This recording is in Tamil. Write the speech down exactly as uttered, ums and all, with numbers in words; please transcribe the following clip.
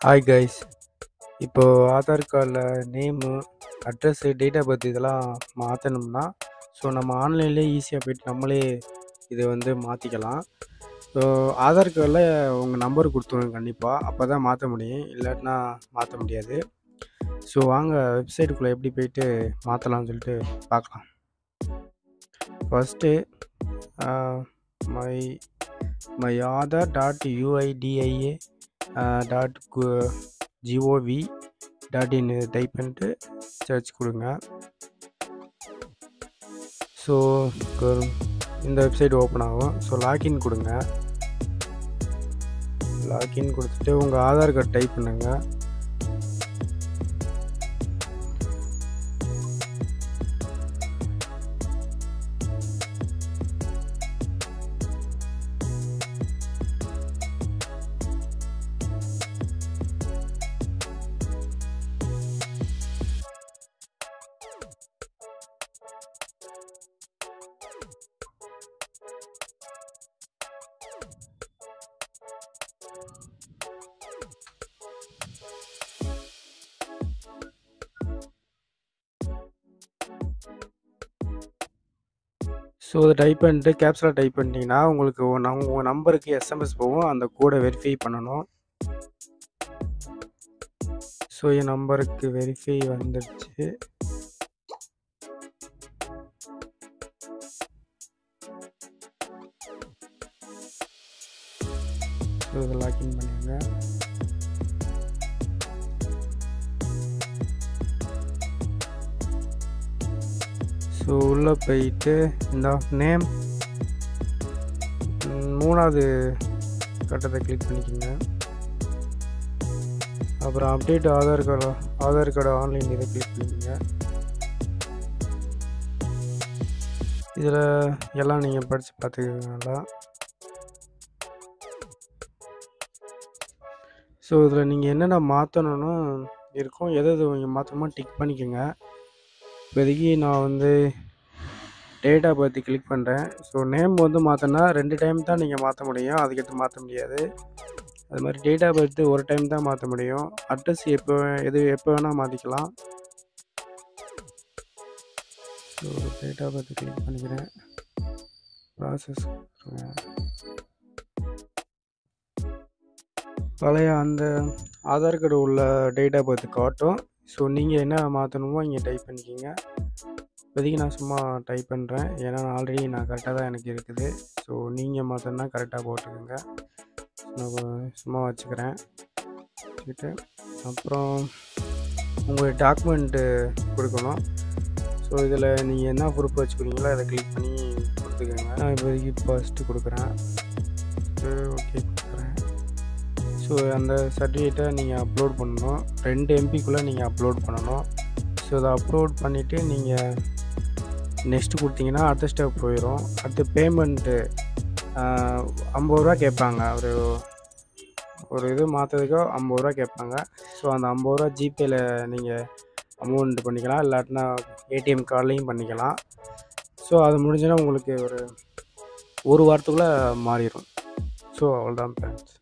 Hi guys. இப்போ ஆதார் கார்டில் name, address, date of birth இதெல்லாம் மாற்றணும்னா, ஸோ நம்ம ஆன்லைன்லேயே ஈஸியாக போய்ட்டு நம்மளே இதை வந்து மாற்றிக்கலாம். ஸோ ஆதார் கார்டில் உங்கள் நம்பர் கொடுத்துருங்க கண்டிப்பாக, அப்போ தான் மாற்ற முடியும், இல்லாட்டினா மாற்ற முடியாது. ஸோ வாங்க வெப்சைட்டுக்குள்ளே எப்படி போய்ட்டு மாற்றலாம்னு சொல்லிட்டு பார்க்கலாம். First my my Aadhaar dot UIDAI dot GOV dot in type பண்ணிட்டு சர்ச் கொடுங்க. ஸோ இந்த வெப்சைட் ஓப்பன் ஆகும். ஸோ லாகின் கொடுங்க. லாகின் கொடுத்துட்டு உங்கள் ஆதார் கார்டு டைப் பண்ணுங்க. ஸோ அதை டைப் பண்ணிட்டு கேப்ஸில் டைப் பண்ணிட்டீங்கன்னா உங்களுக்கு உங்கள் நம்பருக்கு எஸ்எம்எஸ் போகும். அந்த கோடை வெரிஃபை பண்ணணும். ஸோ என் நம்பருக்கு வெரிஃபை வந்துடுச்சு. ஸோ இதை லாகின் பண்ணிடுங்க. ஸோ உள்ளே போயிட்டு இந்த நேம் மூணாவது கட்டத்தை கிளிக் பண்ணிக்கோங்க. அப்புறம் update Aadhaar card Aadhaar card online இதை கிளிக் பண்ணிக்கோங்க. இதில் எல்லாம் நீங்கள் படித்து பார்த்துக்கோங்க. ஸோ இதில் நீங்கள் என்னென்ன மாற்றணும்னு இருக்கும், எது எது நீங்கள் மாற்றணுமோ டிக் பண்ணிக்கோங்க. இப்போதைக்கு நான் வந்து டேட் ஆஃப் பர்த் கிளிக் பண்ணுறேன். ஸோ நேம் வந்து மாற்றினா ரெண்டு டைம் தான் நீங்கள் மாற்ற முடியும், அதுக்கடுத்து மாற்ற முடியாது. அது மாதிரி டேட் ஆஃப் பர்த் ஒரு டைம் தான் மாற்ற முடியும். அட்ரஸ் எப்போ எது எப்போ வேணால் மாற்றிக்கலாம். So date of birth click பண்ணிக்கிறேன். ப்ராசஸ் பழைய அந்த ஆதார் கார்டு உள்ள டேட் ஆஃப் பர்த் காட்டும். ஸோ நீங்கள் என்ன மாற்றணுமோ இங்கே டைப் பண்ணிக்கிங்க. இப்போதைக்கு நான் சும்மா டைப் பண்ணுறேன், ஏன்னா ஆல்ரெடி நான் கரெக்டாக தான் எனக்கு இருக்குது. ஸோ நீங்கள் மாற்றணுன்னா கரெக்டாக போட்டுக்கோங்க. நான் சும்மா வச்சுக்கிறேன் வச்சுக்கிட்டு அப்புறம் உங்கள் டாக்குமெண்ட்டு கொடுக்கணும். ஸோ இதில் நீங்கள் என்ன ப்ரூஃப் வச்சுக்கிறீங்களோ அதை கிளிக் பண்ணி கொடுத்துக்கோங்க. நான் இப்போதைக்கு ஃபஸ்ட்டு கொடுக்குறேன். ஓகே கொடுக்குறேன். ஸோ அந்த சர்டிஃபிகேட்டை நீங்கள் அப்லோட் பண்ணணும். ரெண்டு எம்பிக்குள்ளே நீங்கள் அப்லோட் பண்ணணும். ஸோ அதை அப்லோட் பண்ணிவிட்டு நீங்கள் நெக்ஸ்ட்டு கொடுத்தீங்கன்னா அடுத்த ஸ்டெப் போயிடும். அடுத்து பேமெண்ட்டு ஐம்பது ரூபா கேட்பாங்க. ஒரு ஒரு இது மாற்றதுக்கோ ஐம்பது ரூபா கேட்பாங்க. ஸோ அந்த ஐம்பது ரூபா ஜிபேயில் நீங்கள் அமௌண்ட் பண்ணிக்கலாம், இல்லாட்டினா ஏடிஎம் கார்ட்லேயும் பண்ணிக்கலாம். ஸோ அது முடிஞ்சுன்னா உங்களுக்கு ஒரு ஒரு வாரத்துக்குள்ளே மாறிடும். ஸோ அவ்வளோதான் ஃப்ரெண்ட்ஸ்.